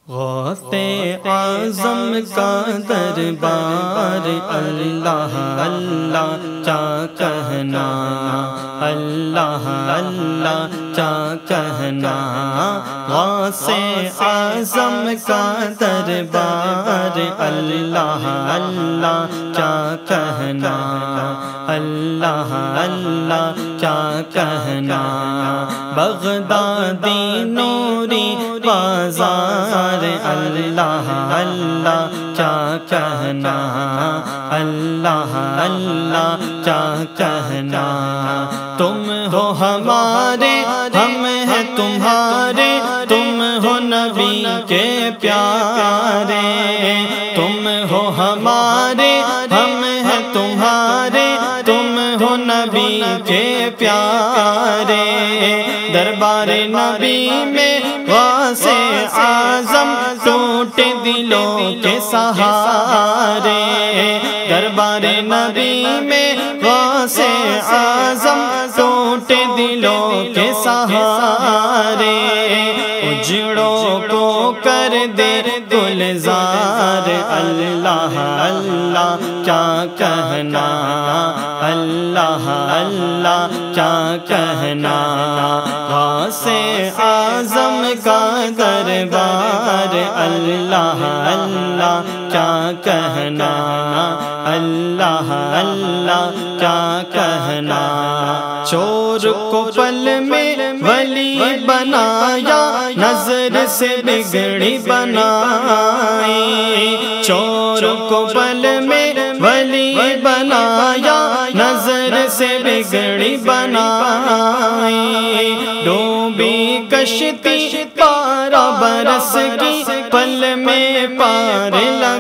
غوث اعظم کا دربار اللہ اللہ کیا کہنا، اللہ اللہ کیا کہنا۔ غوث اعظم کا دربار اللہ اللہ کیا کہنا، اللہ اللہ کیا کہنا۔ بغدادی نوری بازار اللہ اللہ کیا کہنا، اللہ اللہ کیا کہنا۔ تم ہو ہمارے ہم ہیں تمہارے، تم ہو نبی کے پیارے، تم ہو ہمارے ہم ہیں تمہارے، تم ہو نبی کے پیارے۔ دربار نبی میں غوث اعظم ٹوٹے دلوں کے سہارے، دربار نبی میں غوث اعظم ٹوٹے دلوں کے سہارے۔ اجڑوں کو کر دے گلزار اللہ اللہ کیا کہنا، اللہ اللہ کیا کہنا۔ غوث اعظم کا دربار اللہ اللہ کیا کہنا، اللہ اللہ کیا کہنا۔ چور کو پل میں ولی بنایا، نظر سے بگڑی بنائی، چور کو پل میں ولی بنایا، نظر سے بگڑی بنائی۔ ڈوبی کشتی پارا برس کی، پل میں پار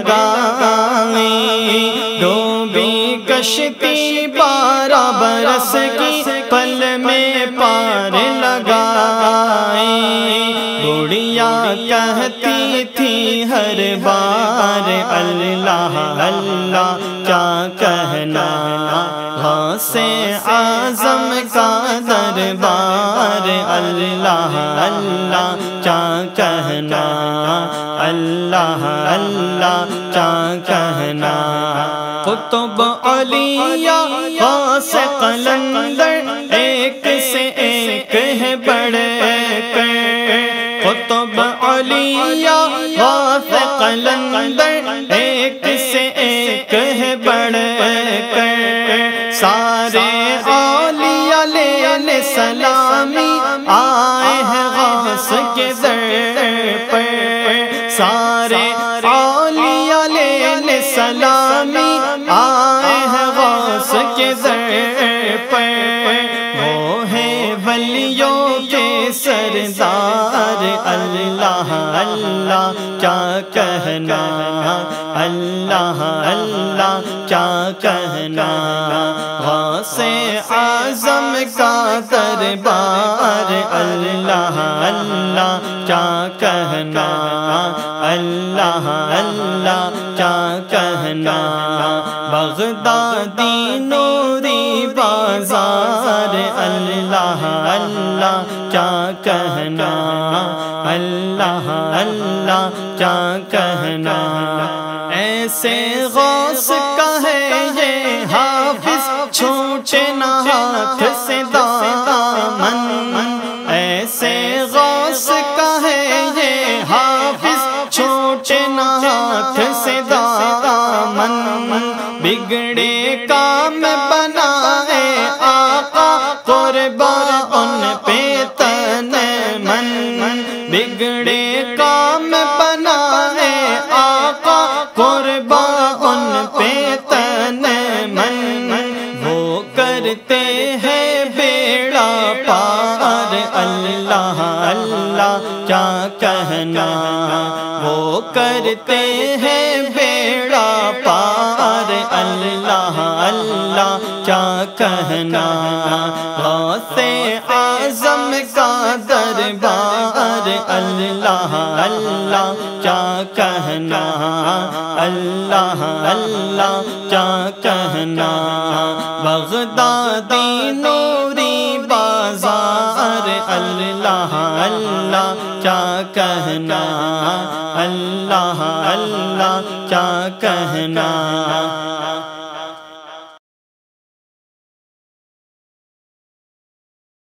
لگائی، ڈوبی کشتی پارا برس کی، پل میں پار لگائی۔ بڑھیا کہتی تھی ہر بار اللہ اللہ کیا کہنا۔ غوث اعظم کا دربار اللہ اللہ کیا کہنا، اللہ اللہ کیا کہنا۔ قطب اولیاء غوث قلندر ایک سے ایک ہے بڑھ کر، قطب اولیاء غوث قلندر ایک سے ایک ہے بڑھ کر۔ سارے اولیاء لینے سلامی آئے ہیں غوث کے در پر، سارے اولیاء لینے سلامی آئے ہیں غوث کے در پر۔ وہ ہے ولیوں کے سردار اللہ اللہ کیا کہنا، اللہ اللہ کیا کہنا۔ غوث اعظم کا دربار اللہ اللہ کیا کہنا، اللہ اللہ کیا کہنا۔ بغدادی نوری بازار اللہ اللہ کیا کہنا، اللہ اللہ کیا کہنا۔ ایسے غوث کا ہے یہ حافظ، چھوٹے نہ ہاتھ سے دامن، ایسے غوث کا ہے یہ حافظ، چھوٹے نہ ہاتھ سے دامن۔ بگڑے کام بنائے آقا، قربان ان پہ تن من، بگڑے کام بنائے آقا، قربان ان پہ تن من۔ وہ کرتے ہیں بیڑا پار اللہ اللہ کیا کہنا، وہ کرتے ہیں بیڑا پار اللہ اللہ کیا کہنا۔ غوث اعظم کا دربار اللہ اللہ کیا کہنا، اللہ اللہ کیا کہنا۔ بغدادی نوری بازار اللہ اللہ کیا کہنا۔ اللہ اللہ کیا کہنا